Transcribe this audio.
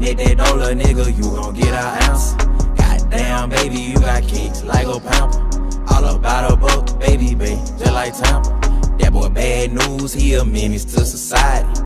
Hit that dollar, nigga, you gon' get an ounce. Goddamn, baby, you got kicks like a pamper. All about a buck, baby, just like Tampa. That boy bad news, he a menace to society.